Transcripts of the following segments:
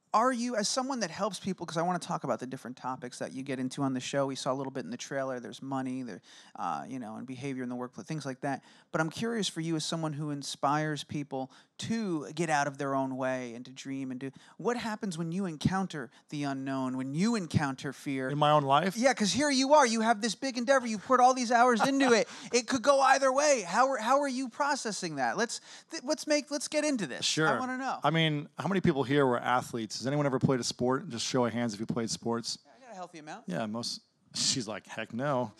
Are you, as someone that helps people, because I want to talk about the different topics that you get into on the show. We saw a little bit in the trailer. There's money, there, and behavior in the workplace, things like that. But I'm curious for you, as someone who inspires people to get out of their own way and to dream and do. What happens when you encounter the unknown? When you encounter fear In my own life? Yeah, because here you are. You have this big endeavor. You put all these hours into it. It could go either way. How are you processing that? Let's get into this. Sure. I want to know. I mean, how many people here were athletes? Has anyone ever played a sport? Just show of hands if you played sports. I got a healthy amount. Yeah, most. She's like, heck no.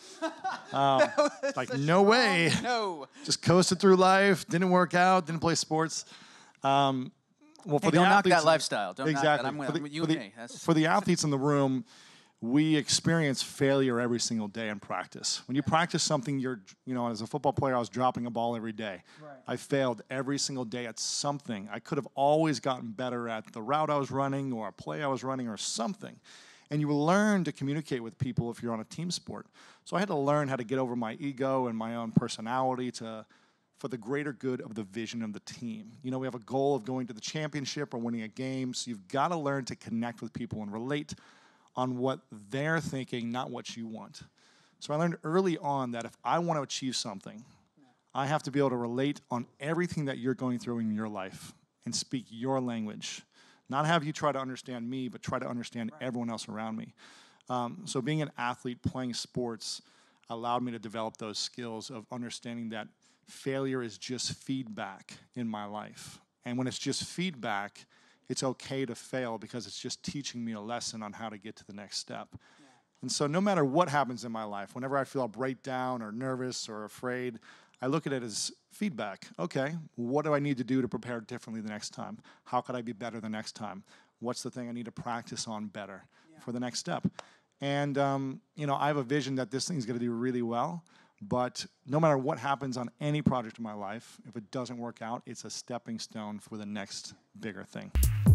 Like, no way. No. Just coasted through life, didn't work out, didn't play sports. Well, for the don't knock athletes, that lifestyle. Don't exactly. knock that. I'm with you and me. For the athletes in the room, we experience failure every single day in practice. When you practice something, as a football player, I was dropping a ball every day. Right. I failed every single day at something. I could have always gotten better at the route I was running or a play I was running or something. And you will learn to communicate with people if you're on a team sport. So I had to learn how to get over my ego and my own personality for the greater good of the vision of the team. We have a goal of going to the championship or winning a game, so you've got to learn to connect with people and relate on what they're thinking, not what you want. So I learned early on that if I want to achieve something, I have to be able to relate on everything that you're going through in your life and speak your language. Not have you try to understand me, but try to understand everyone else around me. So being an athlete, playing sports, allowed me to develop those skills of understanding that failure is just feedback in my life. And when it's just feedback, it's okay to fail because it's just teaching me a lesson on how to get to the next step. Yeah. And so no matter what happens in my life, whenever I feel a breakdown or nervous or afraid, I look at it as feedback. Okay, what do I need to do to prepare differently the next time? How could I be better the next time? What's the thing I need to practice on better for the next step? And, I have a vision that this thing's going to do really well. But no matter what happens on any project in my life, if it doesn't work out, it's a stepping stone for the next bigger thing.